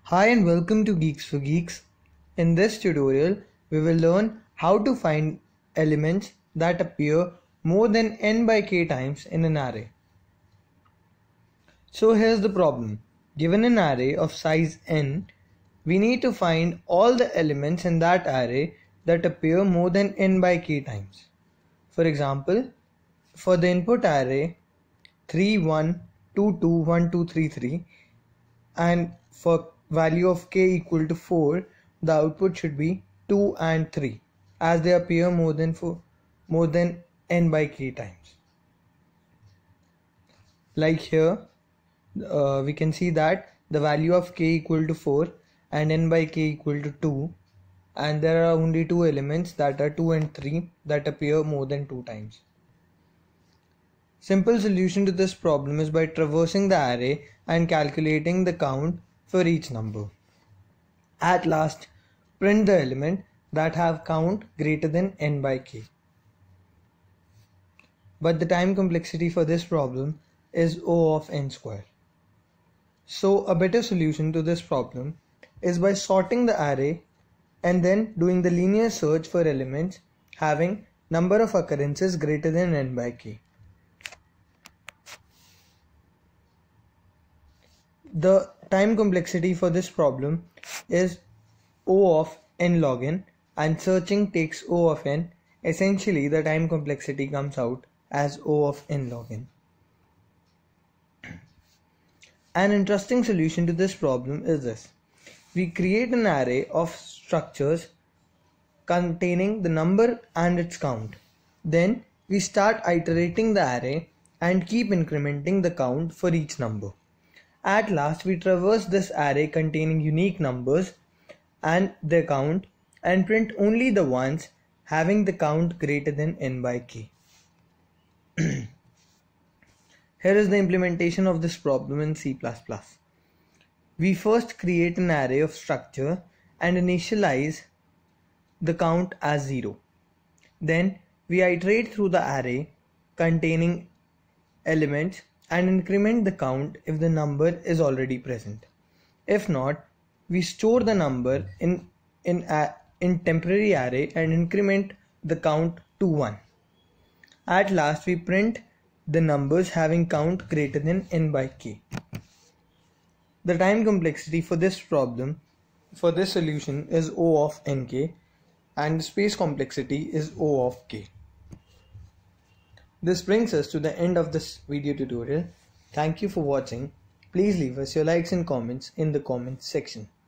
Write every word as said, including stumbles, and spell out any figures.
Hi and welcome to Geeks for Geeks. In this tutorial, we will learn how to find elements that appear more than n by k times in an array. So here's the problem. Given an array of size n, we need to find all the elements in that array that appear more than n by k times. For example, for the input array three, one, two, two, one, two, three, three, and for value of k equal to four, the output should be two and three, as they appear more than four, more than n by k times. Like here, uh, we can see that the value of k equal to four and n by k equal to two, and there are only two elements, that are two and three, that appear more than two times. Simple solution to this problem is by traversing the array and calculating the count for each number. At last, print the element that have count greater than n by k. But the time complexity for this problem is O of n square. So a better solution to this problem is by sorting the array and then doing the linear search for elements having number of occurrences greater than n by k. The time complexity for this problem is O of n log n, and searching takes O of n. Essentially, the time complexity comes out as O of n log n. An interesting solution to this problem is this. We create an array of structures containing the number and its count. Then we start iterating the array and keep incrementing the count for each number. At last, we traverse this array containing unique numbers and their count and print only the ones having the count greater than n by k. Here is the implementation of this problem in C plus plus. We first create an array of structure and initialize the count as zero. Then we iterate through the array containing elements and increment the count if the number is already present. If not, we store the number in, in, a, in temporary array and increment the count to one. At last, we print the numbers having count greater than n by k. The time complexity for this problem, for this solution, is O of nk, and the space complexity is O of k. This brings us to the end of this video tutorial. Thank you for watching. Please leave us your likes and comments in the comments section.